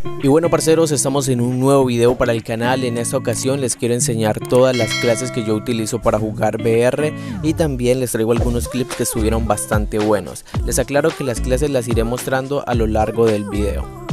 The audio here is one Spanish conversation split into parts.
Y bueno, parceros, estamos en un nuevo video para el canal. En esta ocasión les quiero enseñar todas las clases que yo utilizo para jugar VR y también les traigo algunos clips que estuvieron bastante buenos. Les aclaro que las clases las iré mostrando a lo largo del video.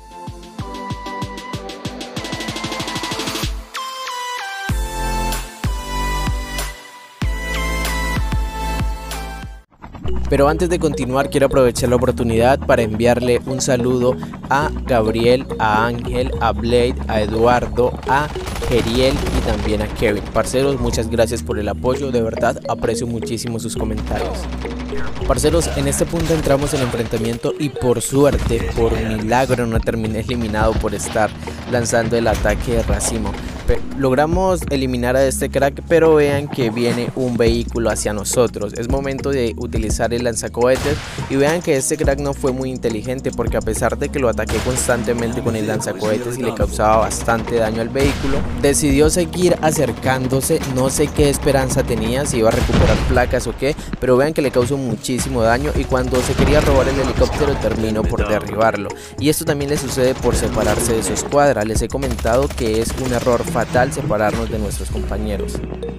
Pero antes de continuar quiero aprovechar la oportunidad para enviarle un saludo a Gabriel, a Ángel, a Blade, a Eduardo, a Geriel y también a Kevin. Parceros, muchas gracias por el apoyo, de verdad aprecio muchísimo sus comentarios. Parceros, en este punto entramos en enfrentamiento y por suerte, por milagro, no terminé eliminado por estar lanzando el ataque de racimo. Logramos eliminar a este crack, pero vean que viene un vehículo hacia nosotros. Es momento de utilizar el lanzacohetes y vean que este crack no fue muy inteligente, porque a pesar de que lo ataqué constantemente con el lanzacohetes y le causaba bastante daño al vehículo, decidió seguir acercándose. No sé qué esperanza tenía, si iba a recuperar placas o qué, pero vean que le causó muchísimo daño y cuando se quería robar el helicóptero terminó por derribarlo. Y esto también le sucede por separarse de su escuadra. Les he comentado que es un error fatal separarnos de nuestros compañeros.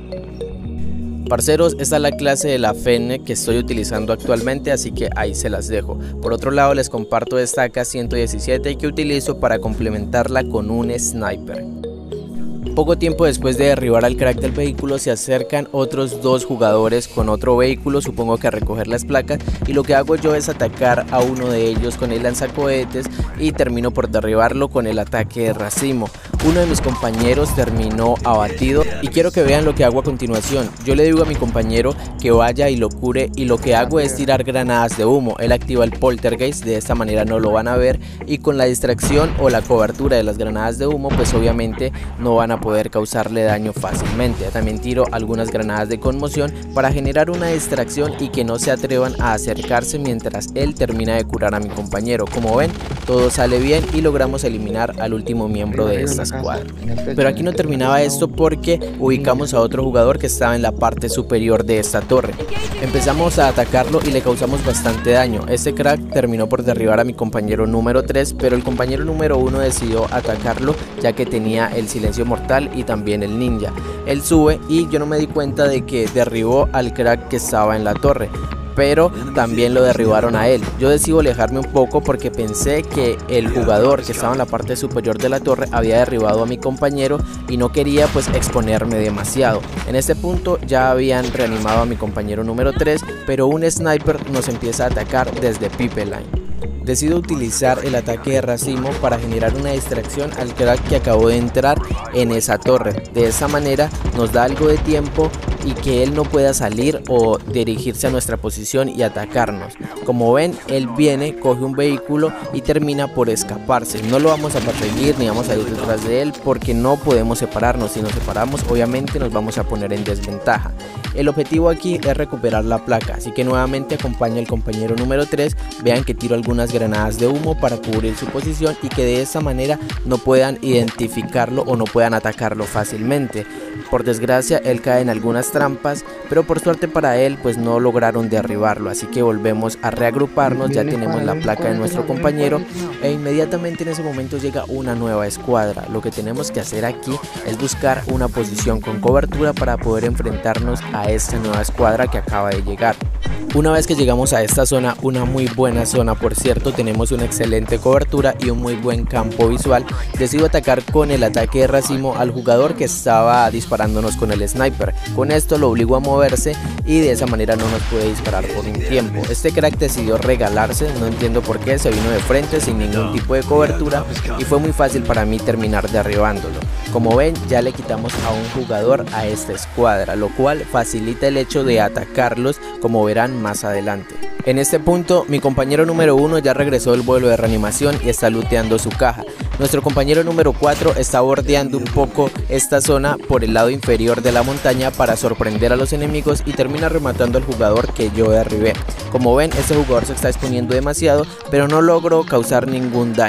Parceros, esta es la clase de la Fennec que estoy utilizando actualmente, así que ahí se las dejo. Por otro lado, les comparto esta AK-117 que utilizo para complementarla con un sniper. Poco tiempo después de derribar al crack del vehículo se acercan otros dos jugadores con otro vehículo, supongo que a recoger las placas, y lo que hago yo es atacar a uno de ellos con el lanzacohetes y termino por derribarlo con el ataque de racimo. Uno de mis compañeros terminó abatido y quiero que vean lo que hago a continuación. Yo le digo a mi compañero que vaya y lo cure y lo que hago es tirar granadas de humo. Él activa el poltergeist, de esta manera no lo van a ver y con la distracción o la cobertura de las granadas de humo pues obviamente no van a poder causarle daño fácilmente. También tiro algunas granadas de conmoción para generar una distracción y que no se atrevan a acercarse mientras él termina de curar a mi compañero. Como ven, todo sale bien y logramos eliminar al último miembro de esta escuadra. Pero aquí no terminaba esto, porque ubicamos a otro jugador que estaba en la parte superior de esta torre. Empezamos a atacarlo y le causamos bastante daño. Este crack terminó por derribar a mi compañero número 3, pero el compañero número 1 decidió atacarlo ya que tenía el silencio mortal y también el ninja. Él sube y yo no me di cuenta de que derribó al crack que estaba en la torre, pero también lo derribaron a él. Yo decido alejarme un poco porque pensé que el jugador que estaba en la parte superior de la torre había derribado a mi compañero y no quería pues exponerme demasiado. En este punto ya habían reanimado a mi compañero número 3, pero un sniper nos empieza a atacar desde Pipeline. Decido utilizar el ataque de racimo para generar una distracción al crack que acabó de entrar en esa torre. De esa manera nos da algo de tiempo y que él no pueda salir o dirigirse a nuestra posición y atacarnos. Como ven, él viene, coge un vehículo y termina por escaparse. No lo vamos a perseguir ni vamos a ir detrás de él porque no podemos separarnos. Si nos separamos obviamente nos vamos a poner en desventaja. El objetivo aquí es recuperar la placa, así que nuevamente acompaña al compañero número 3. Vean que tiro algunas granadas de humo para cubrir su posición y que de esa manera no puedan identificarlo o no puedan atacarlo fácilmente. Por desgracia él cae en algunas trampas, pero por suerte para él pues no lograron derribarlo, así que volvemos a reagruparnos. Ya tenemos la placa de nuestro compañero e inmediatamente en ese momento llega una nueva escuadra. Lo que tenemos que hacer aquí es buscar una posición con cobertura para poder enfrentarnos a esta nueva escuadra que acaba de llegar. Una vez que llegamos a esta zona, una muy buena zona por cierto, tenemos una excelente cobertura y un muy buen campo visual, decido atacar con el ataque de racimo al jugador que estaba disparándonos con el sniper. Con esto lo obligo a moverse y de esa manera no nos puede disparar por un tiempo. Este crack decidió regalarse, no entiendo por qué, se vino de frente sin ningún tipo de cobertura y fue muy fácil para mí terminar derribándolo. Como ven, ya le quitamos a un jugador a esta escuadra, lo cual facilita el hecho de atacarlos, como verán más adelante. En este punto, mi compañero número 1 ya regresó del vuelo de reanimación y está looteando su caja. Nuestro compañero número 4 está bordeando un poco esta zona por el lado inferior de la montaña para sorprender a los enemigos y termina rematando al jugador que yo derribé. Como ven, este jugador se está exponiendo demasiado, pero no logró causar ningún daño.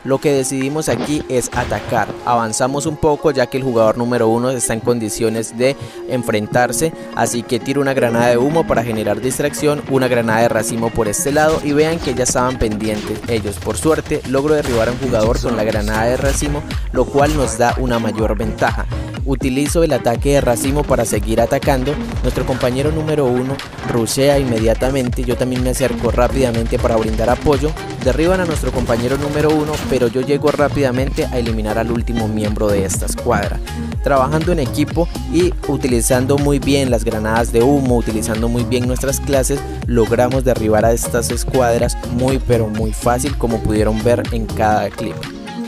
lo que decidimos aquí es atacar. Avanzamos un poco ya que el jugador número 1 está en condiciones de enfrentarse, así que tiro una granada de humo para generar distracción, una granada de racimo por este lado y vean que ya estaban pendientes ellos. Por suerte logro derribar a un jugador con la granada de racimo, lo cual nos da una mayor ventaja. Utilizo el ataque de racimo para seguir atacando. Nuestro compañero número 1 rushea inmediatamente, yo también me acerco rápidamente para brindar apoyo. Derriban a nuestro compañero número 1, pero yo llego rápidamente a eliminar al último miembro de esta escuadra. Trabajando en equipo y utilizando muy bien las granadas de humo, utilizando muy bien nuestras clases, logramos derribar a estas escuadras muy pero muy fácil, como pudieron ver en cada clip.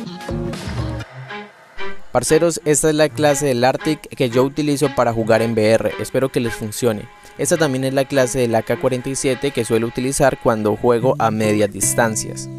Parceros, esta es la clase del Arctic que yo utilizo para jugar en VR, espero que les funcione. Esta también es la clase del AK-47 que suelo utilizar cuando juego a medias distancias.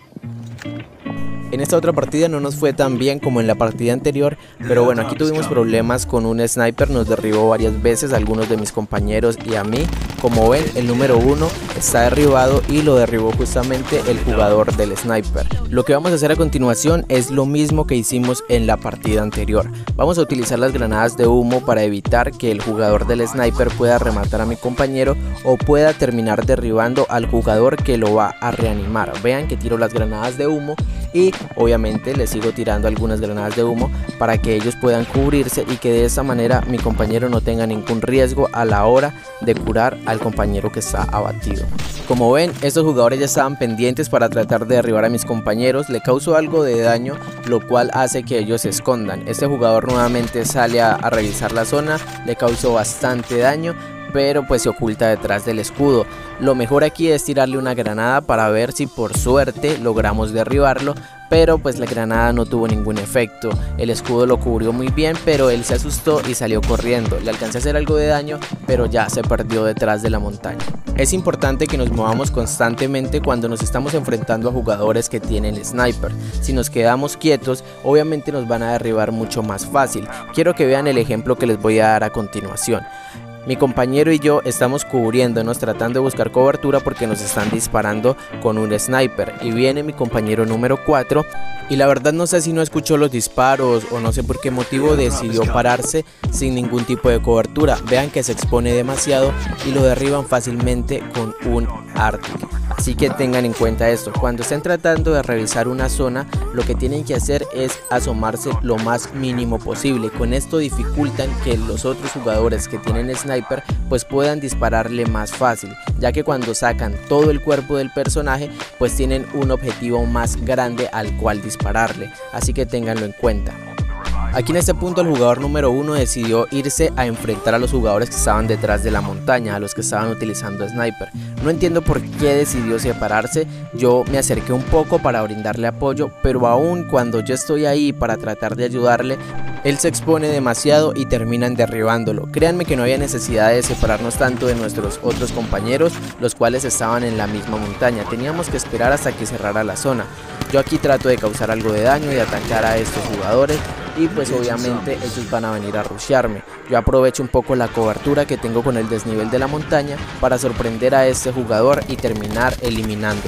En esta otra partida no nos fue tan bien como en la partida anterior, pero bueno, aquí tuvimos problemas con un sniper, nos derribó varias veces a algunos de mis compañeros y a mí. Como ven, el número 1 está derribado y lo derribó justamente el jugador del sniper. Lo que vamos a hacer a continuación es lo mismo que hicimos en la partida anterior. Vamos a utilizar las granadas de humo para evitar que el jugador del sniper pueda rematar a mi compañero o pueda terminar derribando al jugador que lo va a reanimar. Vean que tiro las granadas de humo y obviamente les sigo tirando algunas granadas de humo para que ellos puedan cubrirse y que de esa manera mi compañero no tenga ningún riesgo a la hora de curar al compañero que está abatido. Como ven, estos jugadores ya estaban pendientes para tratar de derribar a mis compañeros, le causó algo de daño, lo cual hace que ellos se escondan. Este jugador nuevamente sale a revisar la zona, le causó bastante daño, pero pues se oculta detrás del escudo. Lo mejor aquí es tirarle una granada para ver si por suerte logramos derribarlo, pero pues la granada no tuvo ningún efecto. El escudo lo cubrió muy bien, pero él se asustó y salió corriendo. Le alcancé a hacer algo de daño, pero ya se perdió detrás de la montaña. Es importante que nos movamos constantemente cuando nos estamos enfrentando a jugadores que tienen sniper. Si nos quedamos quietos, obviamente nos van a derribar mucho más fácil. Quiero que vean el ejemplo que les voy a dar a continuación. Mi compañero y yo estamos cubriéndonos, tratando de buscar cobertura porque nos están disparando con un sniper. Y viene mi compañero número 4 y la verdad no sé si no escuchó los disparos o no sé por qué motivo decidió pararse sin ningún tipo de cobertura. Vean que se expone demasiado y lo derriban fácilmente con un Arctic. Así que tengan en cuenta esto, cuando estén tratando de revisar una zona, lo que tienen que hacer es asomarse lo más mínimo posible. Con esto dificultan que los otros jugadores que tienen sniper pues puedan dispararle más fácil, ya que cuando sacan todo el cuerpo del personaje pues tienen un objetivo más grande al cual dispararle, así que ténganlo en cuenta. Aquí en este punto el jugador número 1 decidió irse a enfrentar a los jugadores que estaban detrás de la montaña, a los que estaban utilizando sniper. No entiendo por qué decidió separarse, yo me acerqué un poco para brindarle apoyo, pero aún cuando yo estoy ahí para tratar de ayudarle, él se expone demasiado y terminan derribándolo. Créanme que no había necesidad de separarnos tanto de nuestros otros compañeros, los cuales estaban en la misma montaña. Teníamos que esperar hasta que cerrara la zona. Yo aquí trato de causar algo de daño y atacar a estos jugadores y pues obviamente ellos van a venir a rushearme. Yo aprovecho un poco la cobertura que tengo con el desnivel de la montaña para sorprender a este jugador y terminar eliminándolo.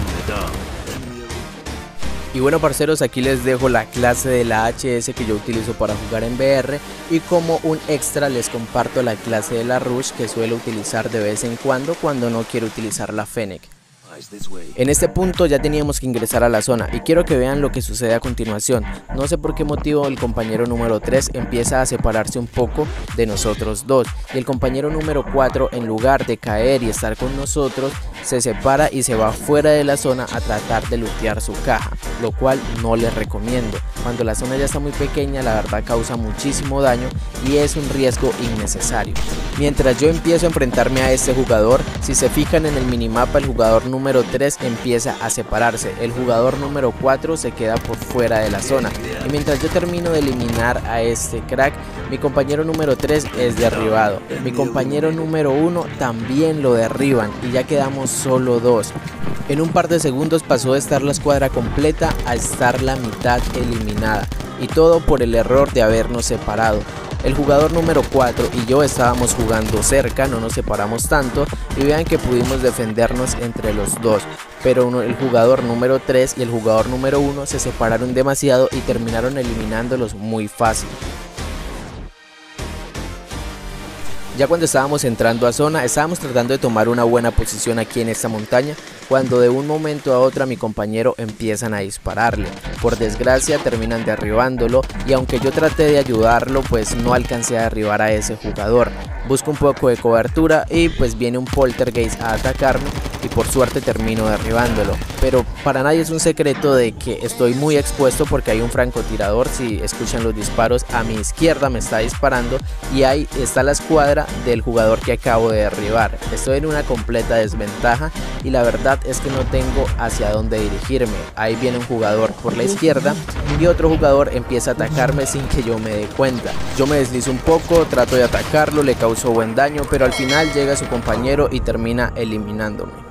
Y bueno parceros, aquí les dejo la clase de la HS que yo utilizo para jugar en VR y como un extra les comparto la clase de la Rush que suelo utilizar de vez en cuando no quiero utilizar la Fennec. En este punto ya teníamos que ingresar a la zona y quiero que vean lo que sucede a continuación. No sé por qué motivo el compañero número 3 empieza a separarse un poco de nosotros dos y el compañero número 4 en lugar de caer y estar con nosotros se separa y se va fuera de la zona a tratar de lootear su caja, lo cual no les recomiendo. Cuando la zona ya está muy pequeña la verdad causa muchísimo daño y es un riesgo innecesario. Mientras yo empiezo a enfrentarme a este jugador, si se fijan en el minimapa el jugador número 3 empieza a separarse, el jugador número 4 se queda por fuera de la zona y mientras yo termino de eliminar a este crack, mi compañero número 3 es derribado, mi compañero número 1 también lo derriban y ya quedamos solo dos. En un par de segundos pasó de estar la escuadra completa a estar la mitad eliminada. y todo por el error de habernos separado. El jugador número 4 y yo estábamos jugando cerca, no nos separamos tanto y vean que pudimos defendernos entre los dos, pero el jugador número 3 y el jugador número 1 se separaron demasiado y terminaron eliminándolos muy fácil. Ya cuando estábamos entrando a zona, estábamos tratando de tomar una buena posición aquí en esta montaña, cuando de un momento a otro a mi compañero empiezan a dispararle. Por desgracia terminan derribándolo y aunque yo traté de ayudarlo, pues no alcancé a derribar a ese jugador. Busco un poco de cobertura y pues viene un poltergeist a atacarme y por suerte termino derribándolo. Pero para nadie es un secreto de que estoy muy expuesto porque hay un francotirador, si escuchan los disparos, a mi izquierda me está disparando y ahí está la escuadra del jugador que acabo de derribar. Estoy en una completa desventaja y la verdad es que no tengo hacia dónde dirigirme. Ahí viene un jugador por la izquierda y otro jugador empieza a atacarme sin que yo me dé cuenta. Yo me deslizo un poco, trato de atacarlo, le causo buen daño, pero al final llega su compañero y termina eliminándome.